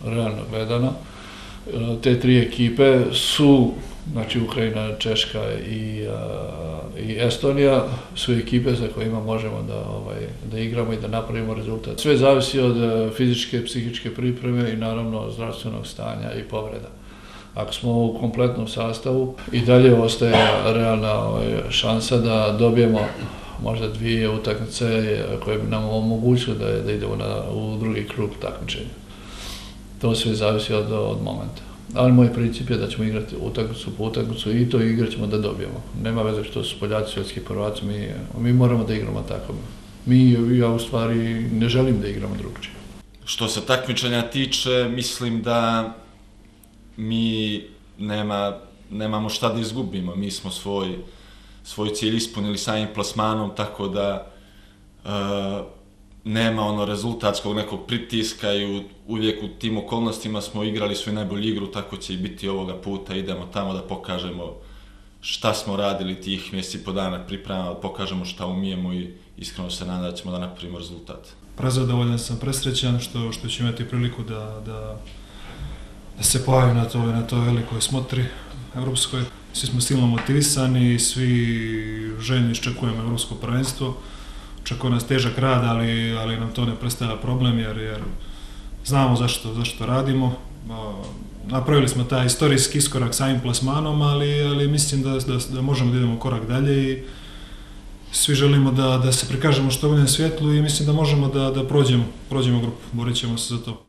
realno gledano. Te tri ekipe su, znači Ukrajina, Češka i Estonija, su ekipe za kojima možemo da igramo i da napravimo rezultat. Sve zavisi od fizičke, psihičke pripreme i naravno zdravstvenog stanja i povreda. Ako smo u kompletnom sastavu, i dalje ostaje realna šansa da dobijemo možda 2 utakmice koje bi nam omogućile da idemo u drugi krug takmičenja. To sve zavisi od momenta. Ali moj princip je da ćemo igrati utakmicu po utakmicu i to igrat ćemo da dobijemo. Nema veze što su Poljaci svjetski prvaci, mi moramo da igramo tako. Ja u stvari ne želim da igramo drugčije. Što se takmičenja tiče, mislim da mi nemamo šta da izgubimo. Mi smo svoj cilj ispunili samim plasmanom, tako da nema rezultatskog nekog pritiska i uvijek u tim okolnostima smo igrali svoju najbolju igru, tako će i biti ovoga puta. Idemo tamo da pokažemo šta smo radili tih mjeseci i po dana pripremama, da pokažemo šta umijemo i iskreno se nadam da ćemo da napravimo rezultat. Prezadovoljan sam, presrećan što ću imati priliku da se pojavim na toj velikoj smotri evropskoj. Svi smo silno motivisani, svi željno iščekujemo evropsko prvenstvo. Očekuje nas težak rad, ali nam to ne predstavlja problem jer znamo zašto radimo. Napravili smo taj istorijski iskorak samim plasmanom, ali mislim da možemo da idemo korak dalje i svi želimo da se prikažemo što boljem svjetlu i mislim da možemo da prođemo grupu, borit ćemo se za to.